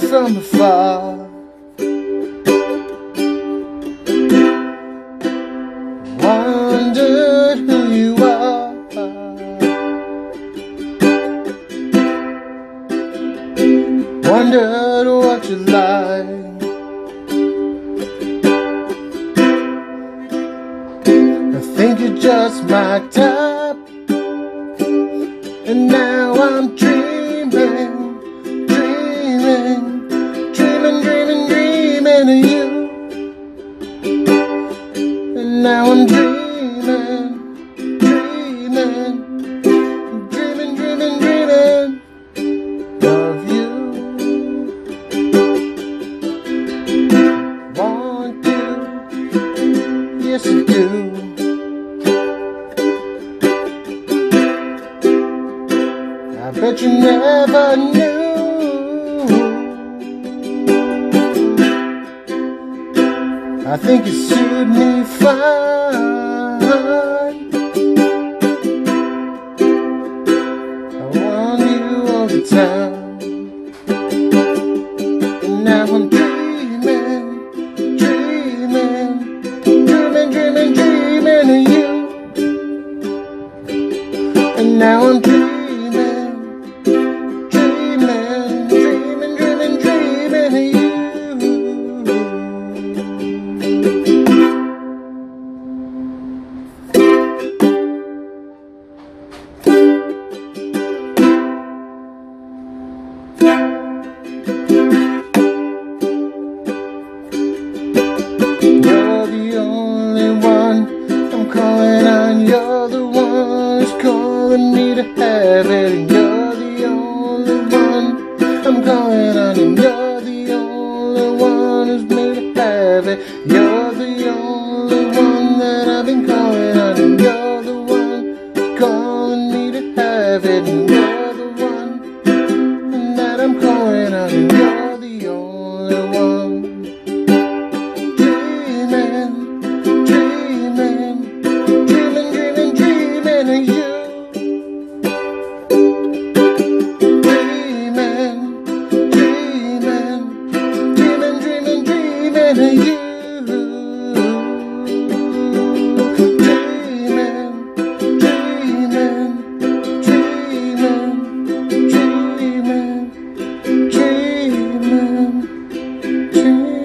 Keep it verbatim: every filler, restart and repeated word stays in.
from afar. Wondered who you are. Wondered what you like. I think you're just my type. And now I'm dreaming, dreaming, dreaming, dreaming, dreaming of you. And now I'm dreaming, dreaming, dreaming, dreaming, dreaming of you. Want you, yes I do. I bet you never knew. I think you suit me fine. I want you all the time. And now I'm dreaming, dreaming, dreaming, dreaming, dreaming of you. And now I'm dreaming. You're the only one I'm calling on. You're the one who's calling me to have it. And you're the only one I'm calling on. And you're the only one who's made to have it. You're the only one that I've been calling on. And you're the one who's calling me to have it. And you're the one that I'm calling on. And you're the only one. Dreaming, dreaming, dreaming, dreaming, dreaming of you. Dreaming, dreaming, dreaming, dreaming, dreaming of you. Dreaming, dreaming, dreaming, dreaming, dreaming, dreaming.